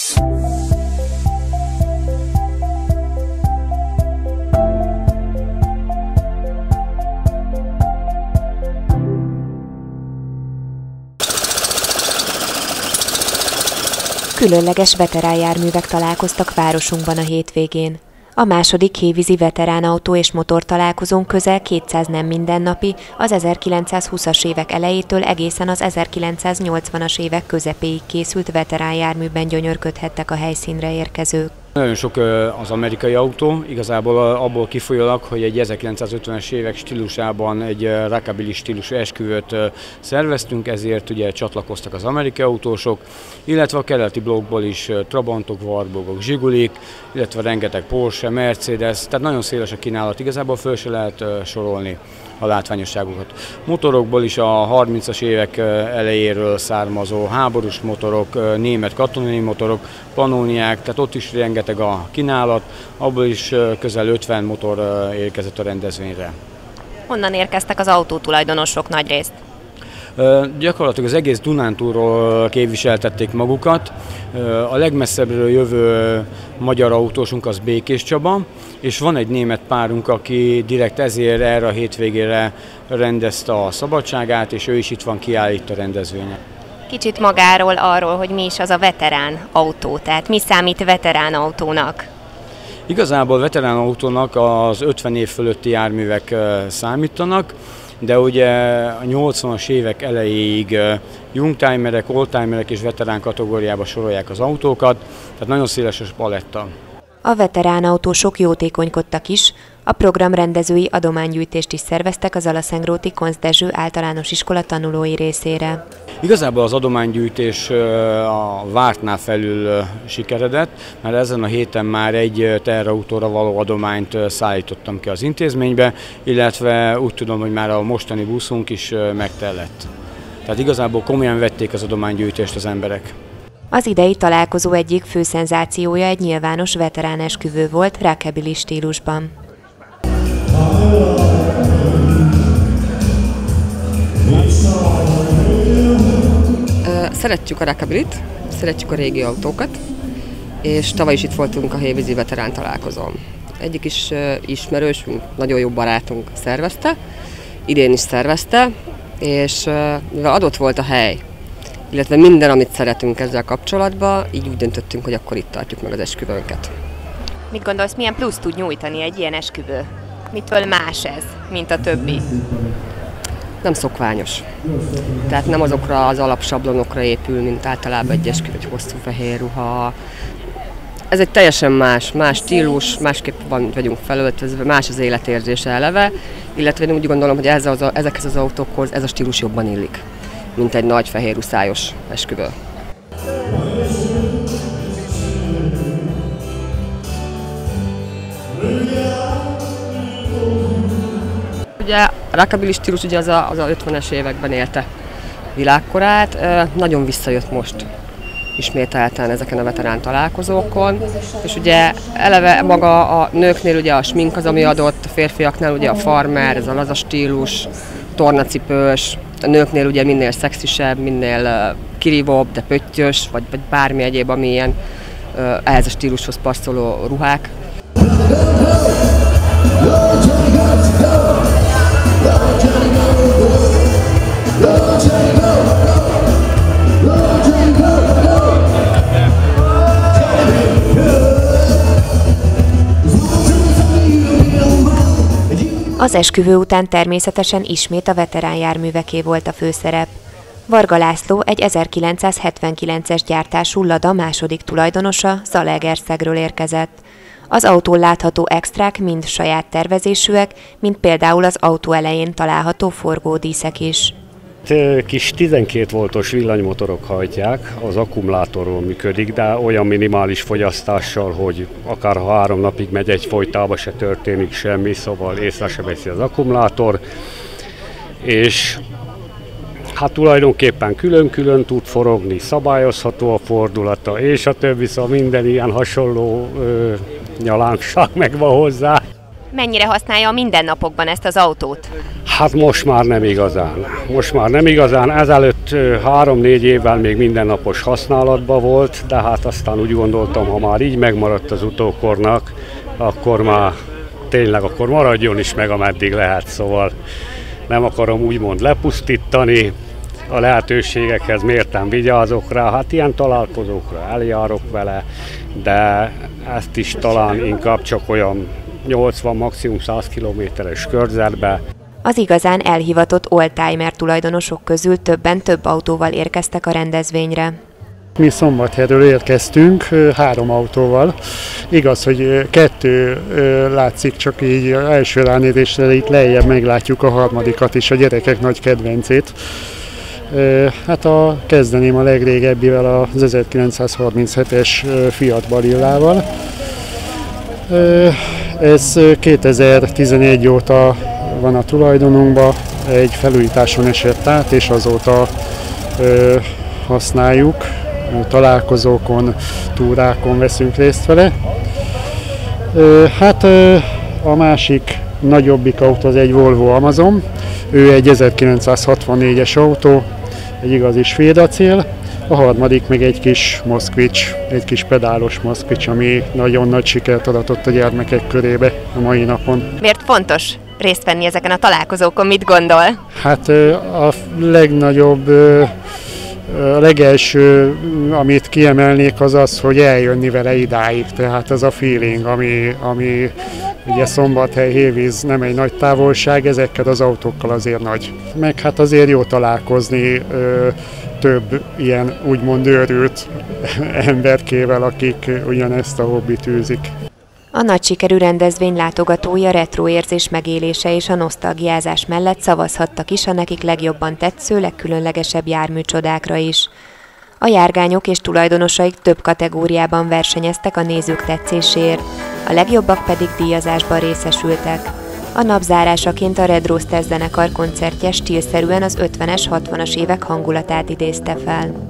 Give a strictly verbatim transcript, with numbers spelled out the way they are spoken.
Különleges veteránjárművek találkoztak városunkban a hétvégén. A második hévízi veteránautó és motor találkozón közel kétszáz nem mindennapi, az ezerkilencszázhúszas évek elejétől egészen az ezerkilencszáznyolcvanas évek közepéig készült veteránjárműben gyönyörködhettek a helyszínre érkezők. Nagyon sok az amerikai autó, igazából abból kifolyólag, hogy egy ezerkilencszázötvenes évek stílusában egy rockabilly stílusú esküvőt szerveztünk, ezért ugye csatlakoztak az amerikai autósok, illetve a keleti blokkból is Trabantok, Warburgok, Zsigulik, illetve rengeteg Porsche, Mercedes, tehát nagyon széles a kínálat, igazából föl se lehet sorolni a látványosságokat. Motorokból is a harmincas évek elejéről származó háborús motorok, német katonai motorok, Pannoniák, tehát ott is rengeteg a kínálat, abból is közel ötven motor érkezett a rendezvényre. Honnan érkeztek az autótulajdonosok nagyrészt? Gyakorlatilag az egész Dunántúlról képviseltették magukat. A legmesszebbről jövő magyar autósunk az Békés Csaba, és van egy német párunk, aki direkt ezért erre a hétvégére rendezte a szabadságát, és ő is itt van, kiállít a rendezvényen. Kicsit magáról, arról, hogy mi is az a veterán autó, tehát mi számít veterán autónak? Igazából veterán autónak az ötven év fölötti járművek számítanak, de ugye a nyolcvanas évek elejéig youngtimerek, oldtimerek és veterán kategóriába sorolják az autókat, tehát nagyon széles a paletta. A veteránautósok jótékonykodtak is, a program rendezői adománygyűjtést is szerveztek az Alaszengróti Koncz Dezső általános iskola tanulói részére. Igazából az adománygyűjtés a vártnál felül sikeredett, mert ezen a héten már egy teherautóra való adományt szállítottam ki az intézménybe, illetve úgy tudom, hogy már a mostani buszunk is megtellett. Tehát igazából komolyan vették az adománygyűjtést az emberek. Az idei találkozó egyik fő szenzációja egy nyilvános veterán esküvő volt rockabilly stílusban. Szeretjük a rockabillyt, szeretjük a régi autókat, és tavaly is itt voltunk a hévízi veterán találkozón. Egyik is ismerősünk, nagyon jó barátunk szervezte, idén is szervezte, és mivel adott volt a hely, illetve minden, amit szeretünk ezzel kapcsolatban, így úgy döntöttünk, hogy akkor itt tartjuk meg az esküvőnket. Mit gondolsz, milyen plusz tud nyújtani egy ilyen esküvő? Mitől más ez, mint a többi? Nem szokványos. Tehát nem azokra az alapsablonokra épül, mint általában egy esküvő, egy hosszú fehér ruha. Ez egy teljesen más, más stílus, másképp van, vagyunk felöltözve, más az életérzése eleve, illetve én úgy gondolom, hogy ez az, ezekhez az autókhoz ez a stílus jobban illik, mint egy nagy fehér uszályos esküvő. Ugye a rockabilly stílus ugye az a, az a ötvenes években élte világkorát, nagyon visszajött most ismételten ezeken a veterán találkozókon, és ugye eleve maga a nőknél ugye a smink az, ami adott, a férfiaknál ugye a farmer, ez a laza stílus, tornacipős, a nőknél ugye minél szexisebb, minél kirívóbb, de pöttyös, vagy, vagy bármi egyéb, ami ilyen ehhez a stílushoz passzoló ruhák. Az esküvő után természetesen ismét a veteránjárműveké volt a főszerep. Varga László egy ezerkilencszázhetvenkilences gyártású Lada második tulajdonosa Zalaegerszegről érkezett. Az autón látható extrák mind saját tervezésűek, mint például az autó elején található forgódíszek is. Kis tizenkét voltos villanymotorok hajtják, az akkumulátorról működik, de olyan minimális fogyasztással, hogy akár ha három napig megy egyfolytában, se történik semmi, szóval észre se veszi az akkumulátor. És hát tulajdonképpen külön-külön tud forogni, szabályozható a fordulata, és a többi, szóval minden ilyen hasonló ö, nyalánkság megvan hozzá. Mennyire használja a mindennapokban ezt az autót? Hát most már nem igazán. Most már nem igazán. Ezelőtt három-négy évvel még mindennapos használatban volt, de hát aztán úgy gondoltam, ha már így megmaradt az utókornak, akkor már tényleg akkor maradjon is meg, ameddig lehet. Szóval nem akarom úgymond lepusztítani, a lehetőségekhez mérten vigyázok rá, hát ilyen találkozókra eljárok vele, de ezt is talán inkább csak olyan nyolcvan, maximum száz kilométeres körzetbe. Az igazán elhivatott oldtimer tulajdonosok közül többen több autóval érkeztek a rendezvényre. Mi Szombathelyről érkeztünk három autóval. Igaz, hogy kettő látszik csak így első ránézésre, itt lejjebb meglátjuk a harmadikat is, a gyerekek nagy kedvencét. Hát a, kezdeném a legrégebbivel, az ezerkilencszázharminchetes Fiat Balillával. Ez kétezer-tizenegy óta van a tulajdonunkban, egy felújításon esett át, és azóta használjuk. Találkozókon, túrákon veszünk részt vele. Hát a másik nagyobbik autó az egy Volvo Amazon. Ő egy ezerkilencszázhatvannégyes autó, egy igazi svéd acél. A harmadik meg egy kis Moszkvics, egy kis pedálos Moszkvics, ami nagyon nagy sikert aratott a gyermekek körébe a mai napon. Miért fontos részt venni ezeken a találkozókon, mit gondol? Hát a legnagyobb, a legelső, amit kiemelnék, az az, hogy eljönni vele idáig. Tehát ez a feeling, ami, ami ugye Szombathely, Hévíz nem egy nagy távolság, ezekkel az autókkal azért nagy. Meg hát azért jó találkozni ö, több ilyen úgymond őrült emberkével, akik ugyanezt a hobbit űzik. A nagy sikerű rendezvény látogatói a retro érzés megélése és a nosztalgiázás mellett szavazhattak is a nekik legjobban tetsző, legkülönlegesebb járműcsodákra is. A járgányok és tulajdonosaik több kategóriában versenyeztek a nézők tetszéséért, a legjobbak pedig díjazásban részesültek. A napzárásaként a Red Rooster zenekar koncertje stílszerűen az ötvenes, hatvanas évek hangulatát idézte fel.